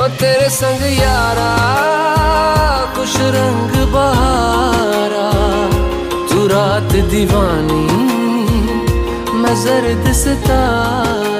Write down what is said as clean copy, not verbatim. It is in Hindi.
ओ तेरे संग यारा खुश रंग बहारा, तू रात दीवानी मैं जर्द सितारा।